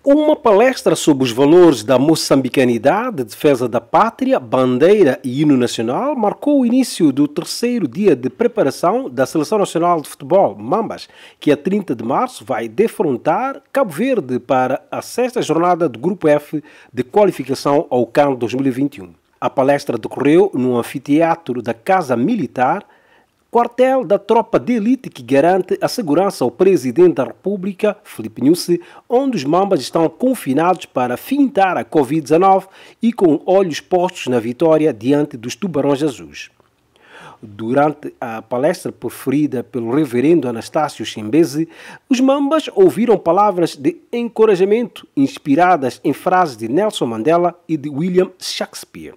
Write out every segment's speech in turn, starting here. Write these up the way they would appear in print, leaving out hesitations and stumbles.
Uma palestra sobre os valores da moçambicanidade, defesa da pátria, bandeira e hino nacional marcou o início do terceiro dia de preparação da Seleção Nacional de Futebol, Mambas, que a 30 de março vai defrontar Cabo Verde para a sexta jornada do Grupo F de qualificação ao CAN 2021. A palestra decorreu no anfiteatro da Casa Militar, quartel da tropa de elite que garante a segurança ao Presidente da República, Filipe Nyusi, onde os mambas estão confinados para fintar a Covid-19 e com olhos postos na vitória diante dos Tubarões Azuis. Durante a palestra proferida pelo reverendo Anastácio Chimbeze, os mambas ouviram palavras de encorajamento inspiradas em frases de Nelson Mandela e de William Shakespeare.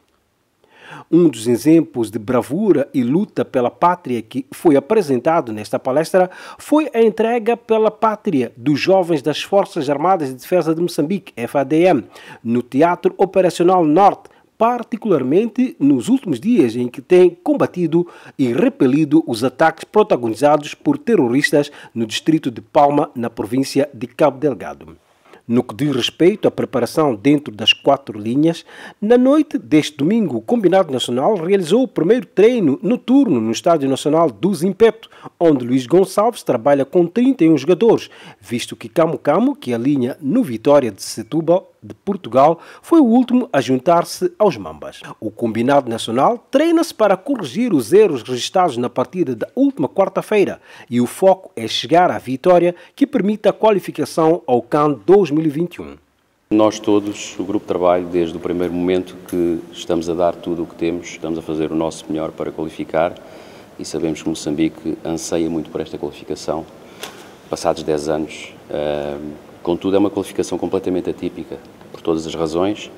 Um dos exemplos de bravura e luta pela pátria que foi apresentado nesta palestra foi a entrega pela pátria dos jovens das Forças Armadas de Defesa de Moçambique, FADM, no Teatro Operacional Norte, particularmente nos últimos dias em que tem combatido e repelido os ataques protagonizados por terroristas no distrito de Palma, na província de Cabo Delgado. No que diz respeito à preparação dentro das 4 linhas, na noite deste domingo, o Combinado Nacional realizou o primeiro treino noturno no Estádio Nacional do Zimpeto, onde Luís Gonçalves trabalha com 31 jogadores, visto que Camu Camu, que alinha no Vitória de Setúbal, de Portugal, foi o último a juntar-se aos Mambas. O Combinado Nacional treina-se para corrigir os erros registrados na partida da última quarta-feira e o foco é chegar à vitória que permita a qualificação ao CAN 2021. Nós todos, o Grupo de Trabalho, desde o primeiro momento que estamos a dar tudo o que temos, estamos a fazer o nosso melhor para qualificar e sabemos que Moçambique anseia muito por esta qualificação, passados 10 anos. Contudo, é uma qualificação completamente atípica, por todas as razões,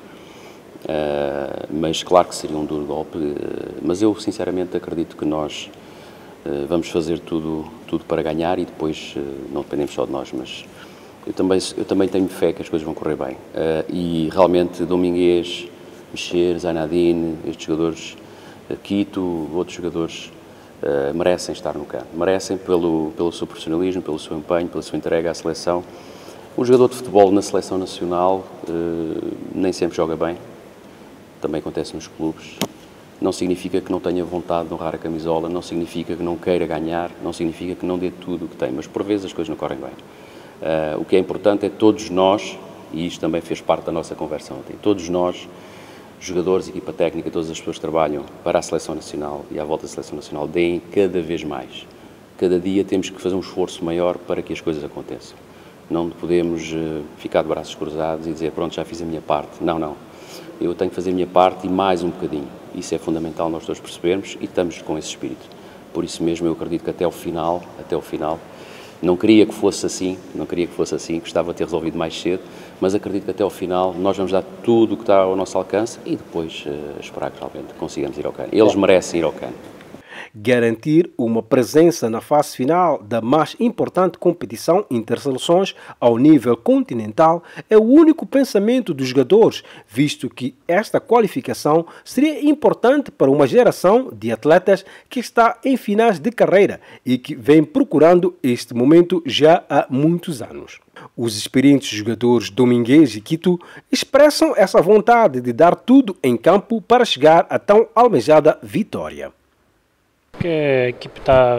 mas claro que seria um duro golpe, mas eu sinceramente acredito que nós vamos fazer tudo para ganhar e depois não dependemos só de nós, mas eu também tenho fé que as coisas vão correr bem. E realmente Domingues, Mexer, Zainadine, estes jogadores, Quito, outros jogadores, merecem estar no CAN, merecem pelo seu profissionalismo, pelo seu empenho, pela sua entrega à seleção. Um jogador de futebol na seleção nacional nem sempre joga bem, também acontece nos clubes. Não significa que não tenha vontade de honrar a camisola, não significa que não queira ganhar, não significa que não dê tudo o que tem, mas por vezes as coisas não correm bem. O que é importante é todos nós, e isto também fez parte da nossa conversa ontem, todos nós, jogadores, equipa técnica, todas as pessoas que trabalham para a seleção nacional e à volta da seleção nacional, deem cada vez mais. Cada dia temos que fazer um esforço maior para que as coisas aconteçam. Não podemos ficar de braços cruzados e dizer, pronto, já fiz a minha parte. Não, não. Eu tenho que fazer a minha parte e mais um bocadinho. Isso é fundamental nós todos percebermos e estamos com esse espírito. Por isso mesmo eu acredito que até o final, não queria que fosse assim, gostava de ter resolvido mais cedo, mas acredito que até ao final nós vamos dar tudo o que está ao nosso alcance e depois esperar que realmente consigamos ir ao CAN. Eles merecem ir ao CAN. Garantir uma presença na fase final da mais importante competição interseleções ao nível continental é o único pensamento dos jogadores, visto que esta qualificação seria importante para uma geração de atletas que está em finais de carreira e que vem procurando este momento já há muitos anos. Os experientes jogadores Domingues e Quito expressam essa vontade de dar tudo em campo para chegar a tão almejada vitória. Que a equipe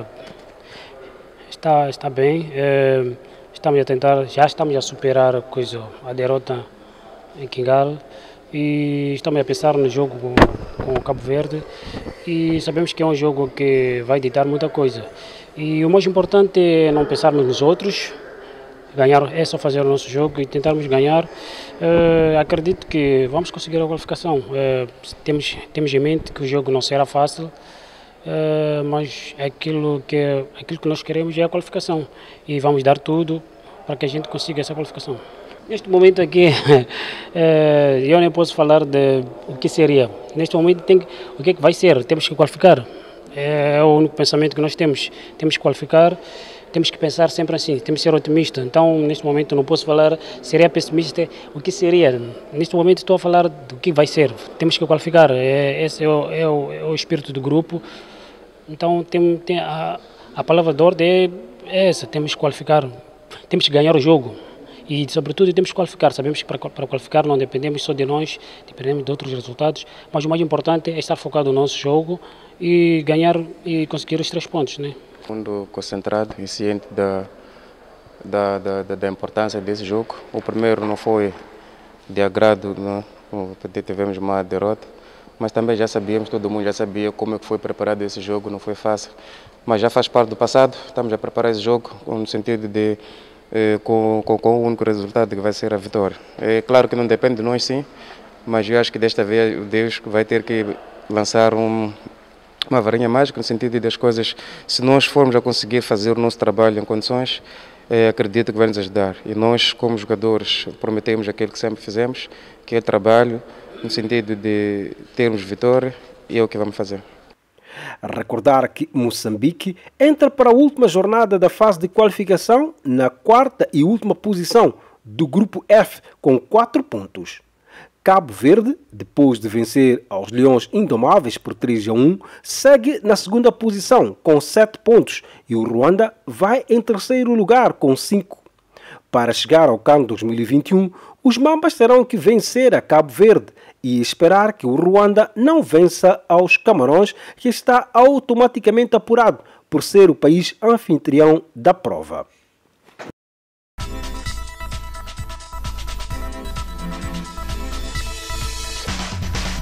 está bem, estamos a tentar, já estamos a superar a derrota em Kingal e estamos a pensar no jogo com o Cabo Verde e sabemos que é um jogo que vai ditar muita coisa. E o mais importante é não pensarmos nos outros, ganhar é só fazer o nosso jogo e tentarmos ganhar. Acredito que vamos conseguir a qualificação. Temos em mente que o jogo não será fácil. Mas aquilo que nós queremos é a qualificação e vamos dar tudo para que a gente consiga essa qualificação. Neste momento aqui, eu nem posso falar de o que seria. Neste momento, o que é que vai ser? Temos que qualificar. É o único pensamento que nós temos. Temos que qualificar, temos que pensar sempre assim, temos que ser otimistas. Então, neste momento, não posso falar, seria pessimista, o que seria. Neste momento, estou a falar do que vai ser. Temos que qualificar. Esse é o espírito do grupo. Então, a palavra de ordem é essa, temos que qualificar, temos que ganhar o jogo. E, sobretudo, temos que qualificar. Sabemos que para qualificar não dependemos só de nós, dependemos de outros resultados, mas o mais importante é estar focado no nosso jogo e ganhar e conseguir os 3 pontos, né? Fundo concentrado e ciente da importância desse jogo. O primeiro não foi de agrado, né? Tivemos uma derrota, mas também já sabíamos, todo mundo já sabia como é que foi preparado esse jogo, não foi fácil. Mas já faz parte do passado, estamos a preparar esse jogo no sentido de com o único resultado que vai ser a vitória. É claro que não depende de nós, sim, mas eu acho que desta vez o Deus vai ter que lançar uma varinha mágica no sentido das coisas. Se nós formos a conseguir fazer o nosso trabalho em condições, acredito que vai nos ajudar. E nós, como jogadores, prometemos aquilo que sempre fizemos, que é o trabalho, no sentido de termos vitória, e é o que vamos fazer. Recordar que Moçambique entra para a última jornada da fase de qualificação na 4ª e última posição do grupo F com 4 pontos. Cabo Verde, depois de vencer aos Leões Indomáveis por 3-1, segue na 2ª posição com 7 pontos e o Ruanda vai em 3º lugar com 5. Para chegar ao CAN 2021, os Mambas terão que vencer a Cabo Verde e esperar que o Ruanda não vença aos Camarões, que está automaticamente apurado por ser o país anfitrião da prova.